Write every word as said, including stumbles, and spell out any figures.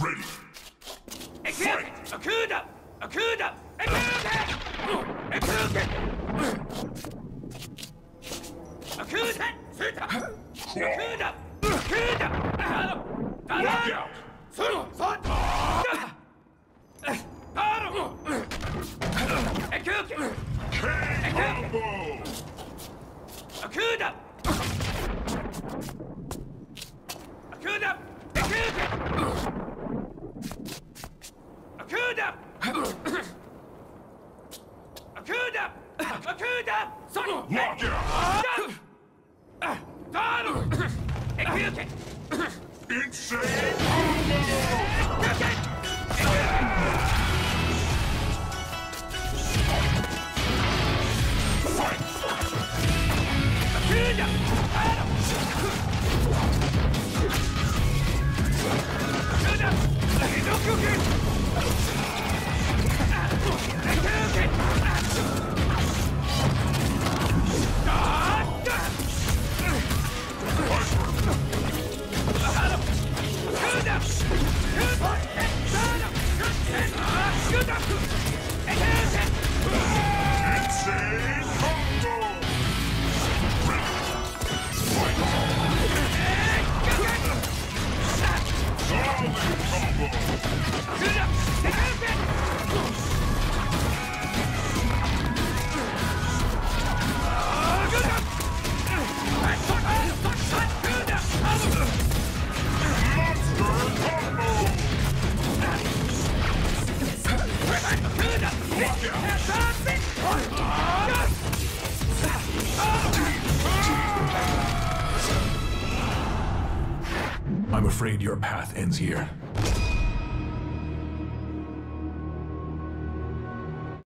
Ready. Fight. Akuda! Akuda! Akuda! Akuda! Akuda! Suta! Akuda! Akuda! Walk out. Suru! Sota! Taru! Akuda! K-Combo. Akuda! Akuda! Akuda! Akuda! Akuda! Akuda! Son! Walk out. Taru! Akuda! Insane Combo. Fight. Akuda! Taru! Akuda! Hidokuki! Insane Combo. Fight. Solid Combo. Monster Combo. Walk out. I'm afraid your path ends here.